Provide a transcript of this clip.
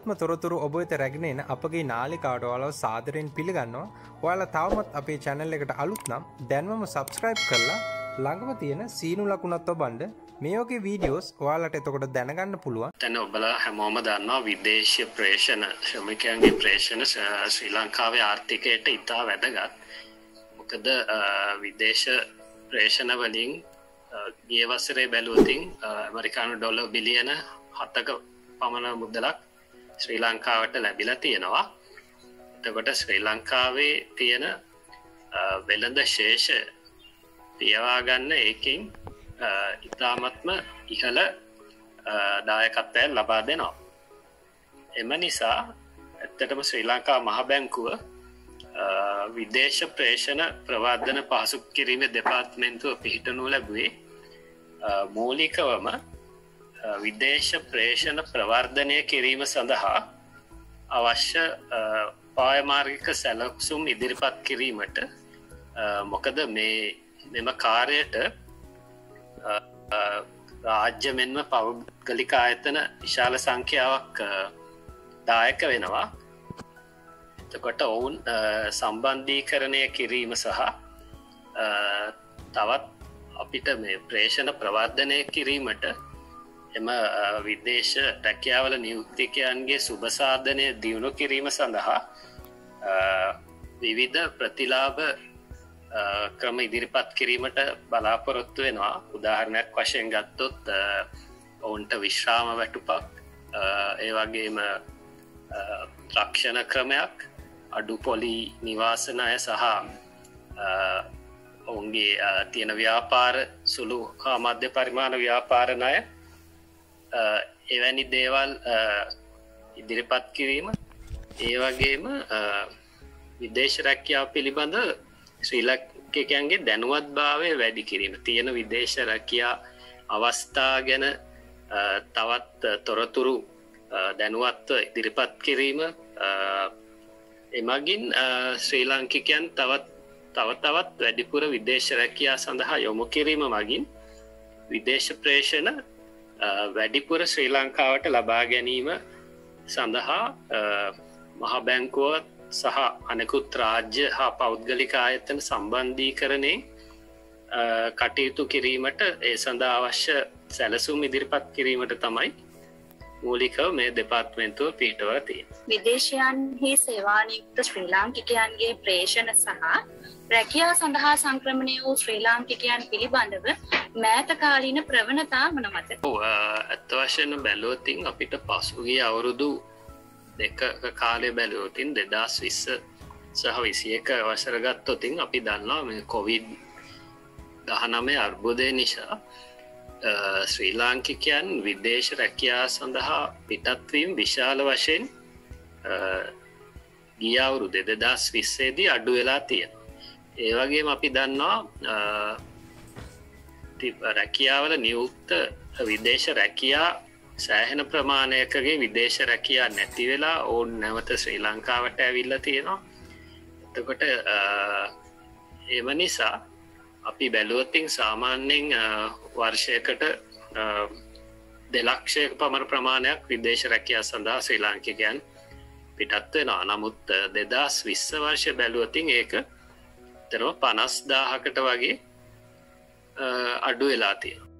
අලුත්ම තොරතුරු ඔබ වෙත රැගෙන එන අපගේ නාලිකාවට ඔයාලව සාදරයෙන් පිළිගන්නවා. ඔයාලා තවමත් අපේ channel එකට අලුත් නම් දැන්වම subscribe කරලා ළඟම තියෙන සීනු ලකුණත් ඔබන්න මේ වගේ වීඩියෝස් ඔයාලට එතකොට දැනගන්න පුළුවන්. දැන් ඔබලා හැමෝම දන්නවා විදේශීය ප්‍රේෂණ ශ්‍රමිකයන්ගේ ප්‍රේෂණ ශ්‍රී ලංකාවේ ආර්ථිකයට ඉතා වැදගත්. මොකද විදේශ ප්‍රේෂණ වලින් ගිය වසරේ බැලුවොත් ඇමරිකානු ඩොලර් බිලියන 7ක පමණ මුදලක් ශ්‍රී ලංකාවට ලැබිලා තියෙනවා. එතකොට ශ්‍රී ලංකාවේ තියෙන වෙළඳ ශේෂ පියවා ගන්න ඒකෙන් ඉතාමත්ම ඉහළ දායකත්වයක් ලබා දෙනවා. එම නිසා ඇත්තටම ශ්‍රී ලංකා මහ බැංකුව විදේශ ප්‍රේෂණ ප්‍රවර්ධන පහසු කිරීමේ දෙපාර්තමේන්තුව පිහිටනු ලැබුවේ මූලිකවම විදේශ ප්‍රේෂණ ප්‍රවර්ධනය කිරීම සඳහා අවශ්‍ය පායමාර්ගික සැලසුම් ඉදිරිපත් කිරීමට. මොකද මෙම කාර්යයට රාජ්‍ය මෙන්ම පෞද්ගලික ආයතන විශාල සංඛ්‍යාවක් දායක වෙනවා. එතකොට ඔවුන් සම්බන්ධීකරණය කිරීම සහ තවත් අපිට මේ ප්‍රේෂණ ප්‍රවර්ධනය කිරීමට එම විදේශ රැකියාවල නියුක්තිකයන්ගේ සුබසාධනය දියුණු කිරීම සඳහා විවිධ ප්‍රතිලාභ ක්‍රම ඉදිරිපත් කිරීමට බලාපොරොත්තු වෙනවා. උදාහරණයක් වශයෙන් ගත්තොත් ඔවුන්ට විශ්‍රාම වැටුපක්, ඒ වගේම රක්ෂණ ක්‍රමයක්, අඩු පොලි නිවාසනය සහ ඔවුන්ගේ තියෙන ව්‍යාපාර සුළු හා මධ්‍ය පරිමාණ ව්‍යාපාර ණය, එවැනි දේවල් ඉදිරිපත් කිරීම. ඒ වගේම විදේශ රැකියාව පිළිබඳ ශ්‍රී ලංකිකයන්ගේ දැනුවත්භාවය වැඩි කිරීම, තියෙන විදේශ රැකියා අවස්ථා ගැන තවත් තොරතුරු දැනුවත්ව ඉදිරිපත් කිරීම, එමගින් ශ්‍රී ලාංකිකයන් තවත් වැඩිපුර විදේශ රැකියා සඳහා යොමු කිරීම මගින් විදේශ ප්‍රේෂණ වැඩිපුර ශ්‍රී ලංකාවට ලබා ගැනීම සඳහා මහ බැංකුව සහ අනෙකුත් රාජ්‍ය හා පෞද්ගලික ආයතන සම්බන්ධීකරණයෙන් කටයුතු කිරීමට ඒ සඳහා අවශ්‍ය සැලසුම් ඉදිරිපත් කිරීමට තමයි මූලිකව මේ දෙපාර්තමේන්තුව පිහිටවලා තියෙන්නේ. විදේශයන්හි සේවානියුක්ත ශ්‍රී ලාංකිකයන්ගේ ප්‍රේෂණ සහ රැකියාව සඳහා සංක්‍රමණය වූ ශ්‍රී ලාංකිකයන් පිළිබඳව මෑත කාලීන ප්‍රවණතා මොනවාද? ඇත්ත වශයෙන්ම බැලුවොත් අපිට පසුගිය අවුරුදු දෙක කාලේ බැලුවොත් 2020 සහ 21 වසර ගත්තොත් අපි දන්නවා මේ COVID-19 අර්බුදය නිසා ශ්‍රී ලාංකිකයන් විදේශ රැකියාව සඳහා පිටත් වීම විශාල වශයෙන් ගිය අවුරුදු 2020 දී අඩු වෙලා තියෙනවා. ඒ වගේම අපි දන්නවා රැකියාවල නියුක්ත විදේශ රැකියා සෑහෙන ප්‍රමාණයකගේ විදේශ රැකියා නැති වෙලා ඕන් නැවත ශ්‍රී ලංකාවට ඇවිල්ලා තියෙනවා. එතකොට එම නිසා අපි බැලුවොත් සාමාන්‍යයෙන් වර්ෂයකට 2 ලක්ෂයක පමණ ප්‍රමාණයක් විදේශ රැකියාව සඳහා ශ්‍රී ලාංකිකයන් පිටත් වෙනවා. නමුත් 2020 වර්ෂය බැලුවොත් ඒක තරම 50000කට වගේ අඩු වෙලා තියෙනවා.